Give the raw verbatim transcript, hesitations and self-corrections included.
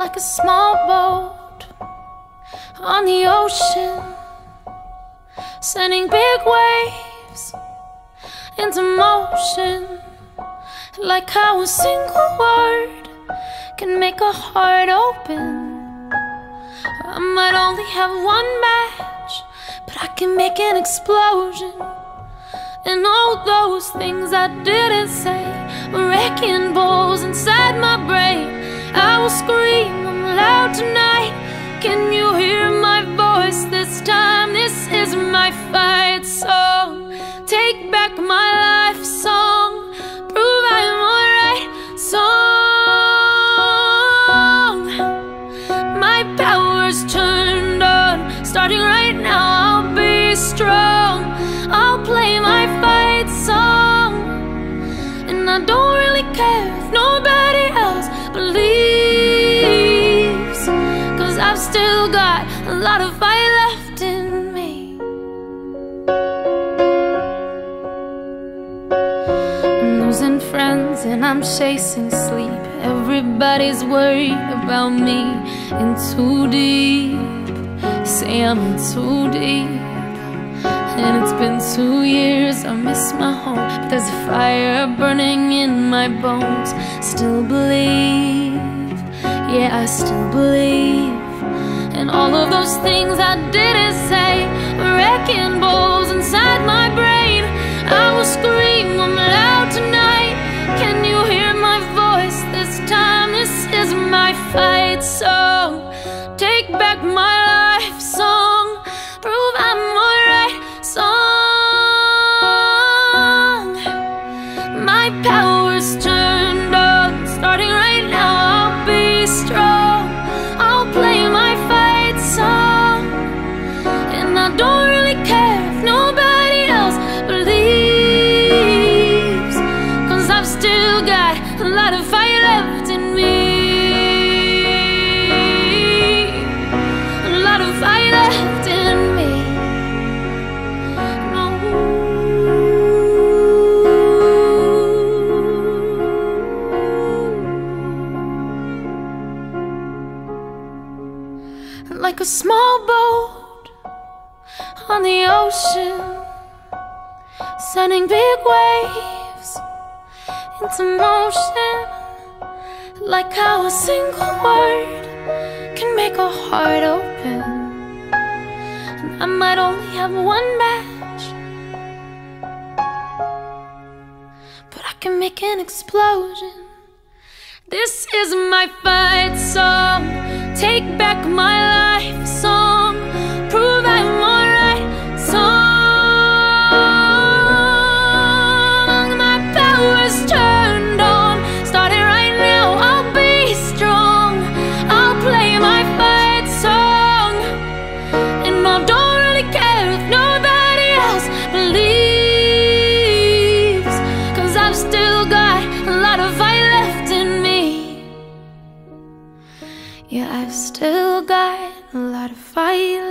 like a small boat on the ocean, sending big waves into motion. Like how a single word can make a heart open. I might only have one match, but I can make an explosion. And all those things I didn't say were wrecking balls inside my brain. I will scream them loud tonight. Can you hear my voice this time? This is my fight song. Take back my life song. Prove I'm alright song. My power's turned on. Starting right now, I'll be strong. I'll play my fight song. And I don't really care if nobody else believes, 'cause I've still got a lot of fight left in me. I'm losing friends and I'm chasing sleep. Everybody's worried about me. In too deep, say I'm in too deep. And it's been two years, I miss my home, but there's a fire burning in my bones. Still believe, yeah, I still believe. And all of those things I didn't say were wrecking balls inside my brain. I will scream them loud tonight. Can you hear my voice this time? This is my fight song. Take back my life song. Prove I'm alright song. My power's turned on. Starting right now, I'll be strong. I'll play my fight song. And I don't really care if nobody else believes, 'cause I've still got a lot of fight left in me. A lot of fight left in me. Like a small boat on the ocean, sending big waves into motion. Like how a single word can make a heart open. And I might only have one match, but I can make an explosion. This is my fight song. Take back my life song. Prove I'm alright song. My power's turned on. Starting right now, I'll be strong. I'll play my fight song. And I don't really care if nobody else believes, 'cause I've still got a lot of fight left in me. Yeah, I've still got a lot of fight